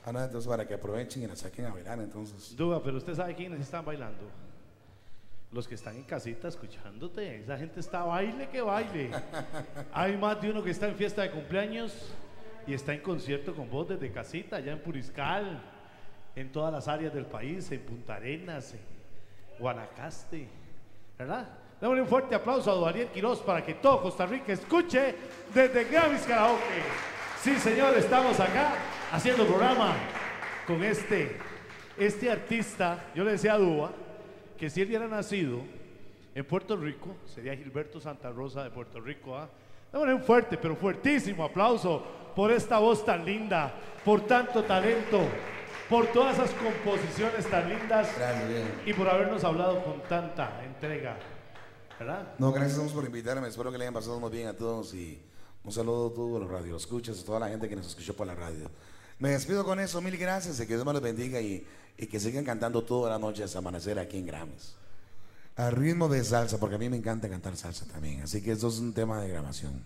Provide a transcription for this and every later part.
Ah, no, entonces para que aprovechen y la saquen a bailar, entonces. Duda, pero usted sabe quiénes están bailando. Los que están en casita escuchándote. Esa gente está baile que baile. Hay más de uno que está en fiesta de cumpleaños y está en concierto con vos desde casita, allá en Puriscal, en todas las áreas del país, en Punta Arenas, en Guanacaste, ¿verdad? Démosle un fuerte aplauso a Duvalier Quiroz para que todo Costa Rica escuche desde Grammys Karaoke. Sí, señor, estamos acá haciendo programa con este artista. Yo le decía a Duba que si él hubiera nacido en Puerto Rico, sería Gilberto Santa Rosa de Puerto Rico. Démosle un fuerte, pero fuertísimo aplauso por esta voz tan linda, por tanto talento, por todas esas composiciones tan lindas. Gracias, bien. Y por habernos hablado con tanta entrega, ¿verdad? No, gracias a todos por invitarme. Espero que le hayan pasado muy bien a todos y un saludo a todos los radioescuchas, a toda la gente que nos escuchó por la radio. Me despido con eso, mil gracias y que Dios me los bendiga y que sigan cantando toda la noche hasta amanecer aquí en Grammys. A ritmo de salsa, porque a mí me encanta cantar salsa también. Así que esto es un tema de grabación.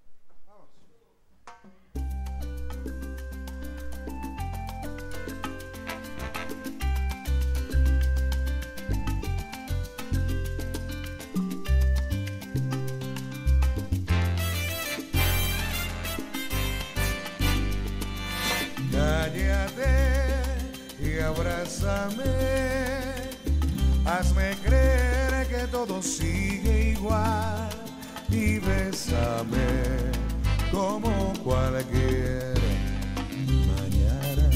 Cállate y abrázame, hazme creer que todo sigue igual y bésame como cualquier mañana.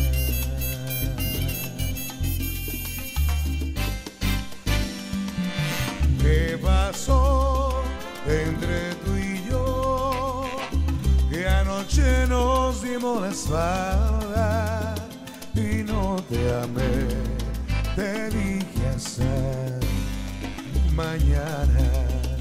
¿Qué pasó entre tú y yo? Que anoche nos dimos la espalda y no te amé, te dije hasta mañana.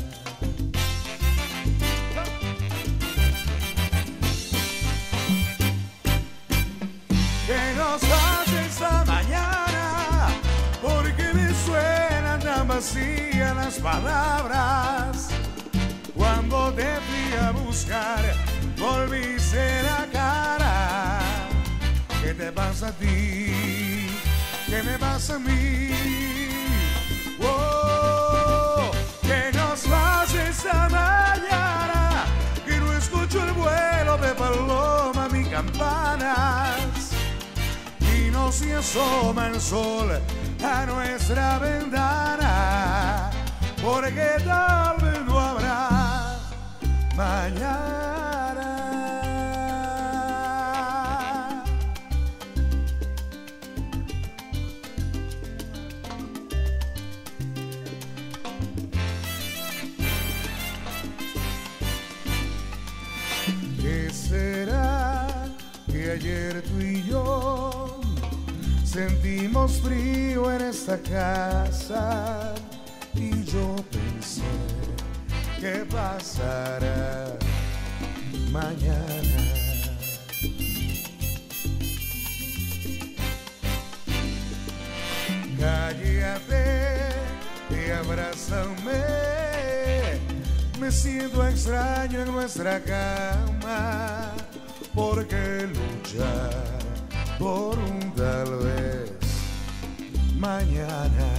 ¿Qué nos hace esta mañana? Porque me suenan tan vacías las palabras. Cuando te fui a buscar, volviste la cara. ¿Qué te pasa a ti? ¿Qué me pasa a mí? Oh, ¿qué nos pasa esta mañana? Que no escucho el vuelo de paloma ni campanas. Y no se asoma el sol a nuestra ventana. Porque tal vez no habrá mañana. ¿Qué será que ayer tú y yo sentimos frío en esta casa? Y yo pensé, ¿qué pasará mañana? Cállate y abrázame. Me siento extraño en nuestra cama. Porque luchar por un tal vez mañana.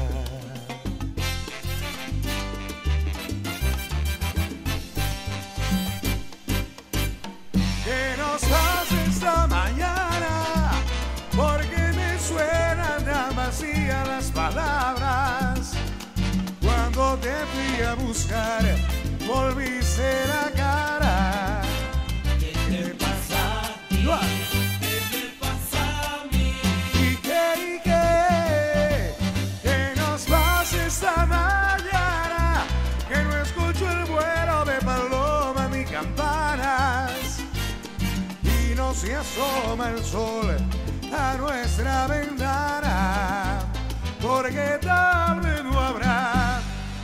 ¿Qué nos hace esta mañana? Porque me suenan tan vacías las palabras. Cuando te fui a buscar, volviste la cara. ¿Qué te pasa a ti? ¿Qué me pasa a mí? ¿Y qué? ¿Qué nos pasa esta mañana? Que no escucho el vuelo de paloma ni campanas. Y no se asoma el sol a nuestra ventana. Porque tal vez no habrá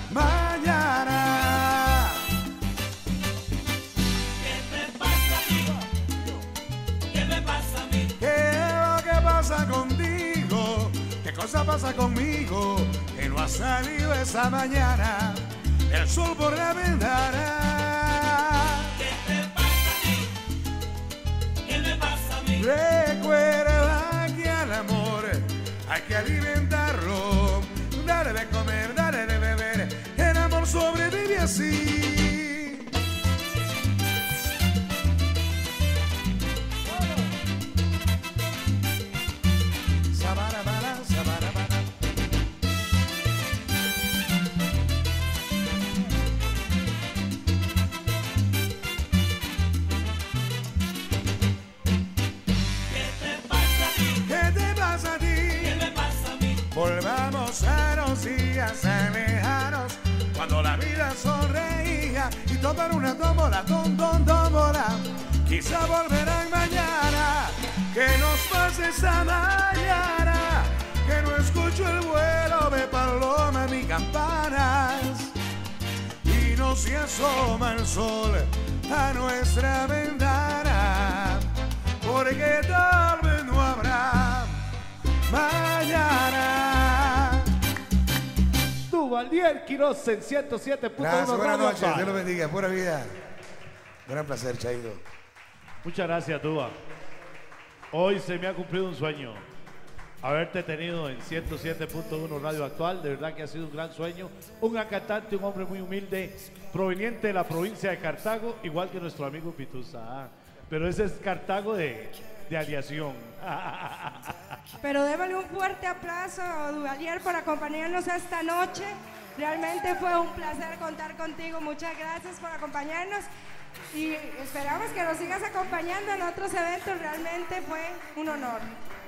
mañana. ¿Qué te pasa a ti? ¿Qué me pasa a mí? ¿Qué es lo que pasa contigo? ¿Qué cosa pasa conmigo? Que no ha salido esa mañana el sol por la ventana. ¿Qué te pasa a ti? ¿Qué me pasa a mí? Recuerda hay que alimentarlo. Dale de comer, dale de beber, el amor sobrevive así. Sabarabara, sabarabara. Volvamos a los días lejanos, cuando la vida sonreía y tomar una tómbola, tómbola. Quizá volverán mañana, que nos pase esta mañana, que no escucho el vuelo de paloma ni campanas, y no se asoma el sol a nuestra ventana, porque tal vez no habrá mañana. Duvalier Quiroz en 107.1. Gracias, buenas noches, Actual. Dios lo bendiga, pura vida. Gran placer, Chaito. Muchas gracias, Duba. Hoy se me ha cumplido un sueño. Haberte tenido en 107.1 Radio Actual. De verdad que ha sido un gran sueño. Un gran cantante, un hombre muy humilde, proveniente de la provincia de Cartago, igual que nuestro amigo Pituza. Pero ese es Cartago de aliación. Pero démosle un fuerte aplauso a Duvalier por acompañarnos esta noche. Realmente fue un placer contar contigo. Muchas gracias por acompañarnos y esperamos que nos sigas acompañando en otros eventos. Realmente fue un honor.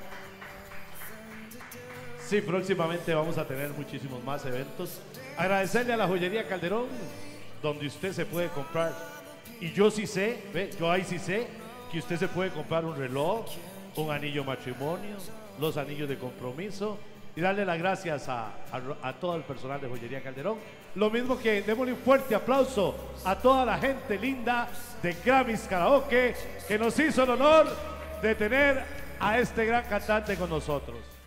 Sí, próximamente vamos a tener muchísimos más eventos. Agradecerle a la Joyería Calderón, donde usted se puede comprar. Y yo sí sé, yo ahí sí sé que usted se puede comprar un reloj, un anillo matrimonio, los anillos de compromiso, y darle las gracias a todo el personal de Joyería Calderón. Lo mismo que démosle un fuerte aplauso a toda la gente linda de Grammys Karaoke, que nos hizo el honor de tener a este gran cantante con nosotros.